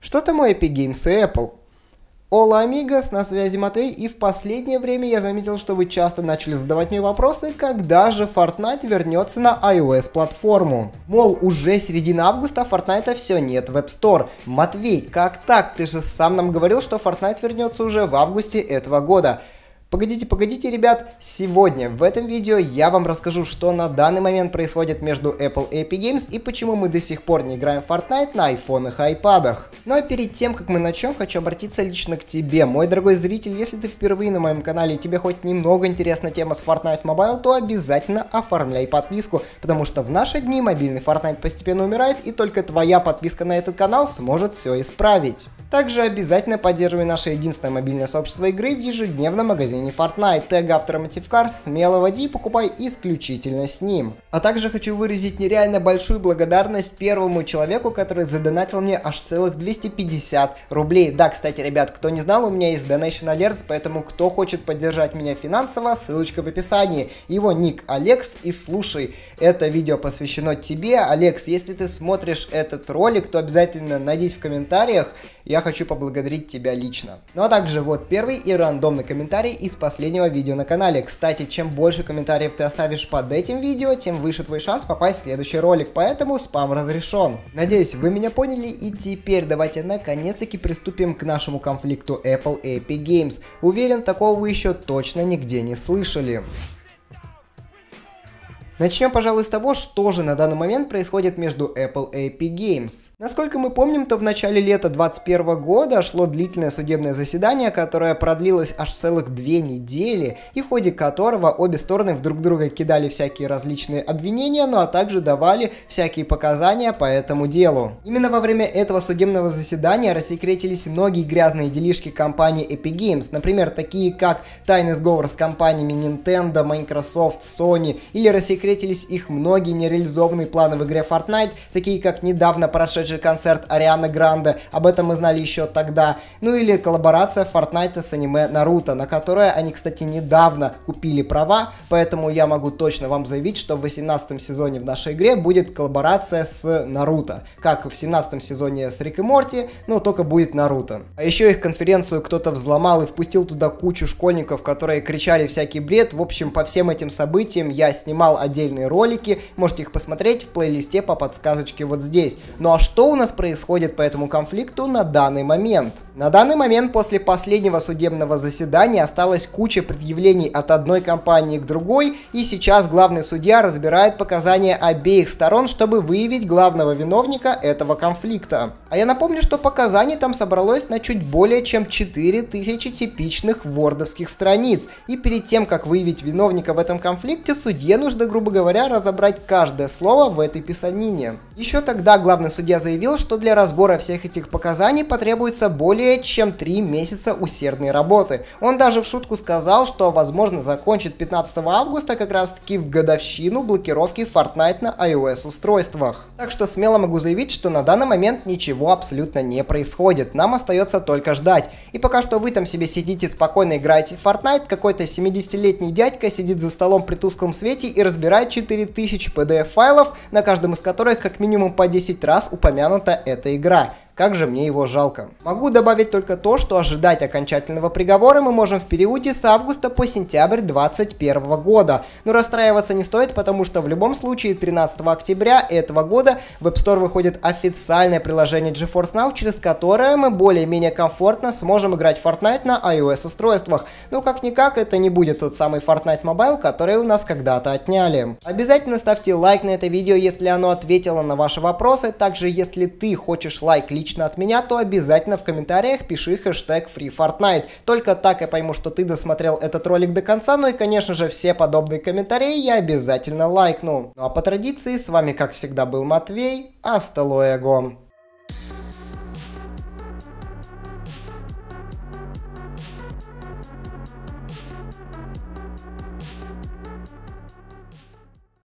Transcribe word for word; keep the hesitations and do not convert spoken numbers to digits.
Что там у Epic Games и Apple? Ола, амигос, на связи Матвей, и в последнее время я заметил, что вы часто начали задавать мне вопросы, когда же Fortnite вернется на iOS-платформу. Мол, уже середина августа, а Fortnite все нет в App Store. Матвей, как так? Ты же сам нам говорил, что Fortnite вернется уже в августе этого года. Погодите, погодите, ребят, сегодня в этом видео я вам расскажу, что на данный момент происходит между Apple и Epic Games и почему мы до сих пор не играем в Fortnite на айфонах и айпадах. Ну а перед тем, как мы начнем, хочу обратиться лично к тебе, мой дорогой зритель. Если ты впервые на моем канале и тебе хоть немного интересна тема с Fortnite Mobile, то обязательно оформляй подписку, потому что в наши дни мобильный Fortnite постепенно умирает, и только твоя подписка на этот канал сможет все исправить. Также обязательно поддерживай наше единственное мобильное сообщество игры в ежедневном магазине Fortnite. Тег автора Motivcars смело вводи и покупай исключительно с ним. А также хочу выразить нереально большую благодарность первому человеку, который задонатил мне аж целых двести пятьдесят рублей. Да, кстати, ребят, кто не знал, у меня есть Donation Alerts, поэтому кто хочет поддержать меня финансово, ссылочка в описании. Его ник Алекс, и слушай, это видео посвящено тебе. Алекс, если ты смотришь этот ролик, то обязательно найдись в комментариях. Я хочу поблагодарить тебя лично. Ну а также вот первый и рандомный комментарий из последнего видео на канале. Кстати, чем больше комментариев ты оставишь под этим видео, тем выше твой шанс попасть в следующий ролик, поэтому спам разрешен. Надеюсь, вы меня поняли, и теперь давайте наконец-таки приступим к нашему конфликту Apple и Epic Games. Уверен, такого вы еще точно нигде не слышали. Начнем, пожалуй, с того, что же на данный момент происходит между Apple и Epic Games. Насколько мы помним, то в начале лета две тысячи двадцать первого года шло длительное судебное заседание, которое продлилось аж целых две недели, и в ходе которого обе стороны в друг друга кидали всякие различные обвинения, ну а также давали всякие показания по этому делу. Именно во время этого судебного заседания рассекретились многие грязные делишки компании Epic Games, например, такие как тайный сговор с компаниями Nintendo, Microsoft, Sony, или рассекретились их многие нереализованные планы в игре Fortnite, такие как недавно прошедший концерт Арианы Гранде, об этом мы знали еще тогда, ну или коллаборация Fortnite с аниме Наруто, на которое они, кстати, недавно купили права, поэтому я могу точно вам заявить, что в восемнадцатом сезоне в нашей игре будет коллаборация с Наруто, как в семнадцатом сезоне с Рик и Морти, но только будет Наруто. А еще их конференцию кто-то взломал и впустил туда кучу школьников, которые кричали всякий бред. В общем, по всем этим событиям я снимал один отдельные ролики, можете их посмотреть в плейлисте по подсказочке вот здесь. Ну а что у нас происходит по этому конфликту на данный момент? На данный момент после последнего судебного заседания осталась куча предъявлений от одной компании к другой, и сейчас главный судья разбирает показания обеих сторон, чтобы выявить главного виновника этого конфликта. А я напомню, что показаний там собралось на чуть более чем четыре тысячи типичных вордовских страниц, и перед тем, как выявить виновника в этом конфликте, судье нужно, грубо говоря, разобрать каждое слово в этой писанине. Еще тогда главный судья заявил, что для разбора всех этих показаний потребуется более чем три месяца усердной работы. Он даже в шутку сказал, что возможно закончит пятнадцатого августа как раз таки в годовщину блокировки Fortnite на iOS устройствах. Так что смело могу заявить, что на данный момент ничего абсолютно не происходит. Нам остается только ждать. И пока что вы там себе сидите спокойно играете в Fortnite, какой-то семидесятилетний дядька сидит за столом при тусклом свете и разбирает четыре тысячи пи ди эф файлов, на каждом из которых как минимум по десять раз упомянута эта игра. Как же мне его жалко. Могу добавить только то, что ожидать окончательного приговора мы можем в периоде с августа по сентябрь две тысячи двадцать первого года. Но расстраиваться не стоит, потому что в любом случае тринадцатого октября этого года в App Store выходит официальное приложение GeForce Now, через которое мы более-менее комфортно сможем играть в Fortnite на iOS устройствах. Но как-никак это не будет тот самый Fortnite Mobile, который у нас когда-то отняли. Обязательно ставьте лайк на это видео, если оно ответило на ваши вопросы. Также, если ты хочешь лайк лично от меня, то обязательно в комментариях пиши хэштег FreeFortnite. Только так я пойму, что ты досмотрел этот ролик до конца, ну и конечно же все подобные комментарии я обязательно лайкну. Ну а по традиции с вами как всегда был Матвей, hasta luego.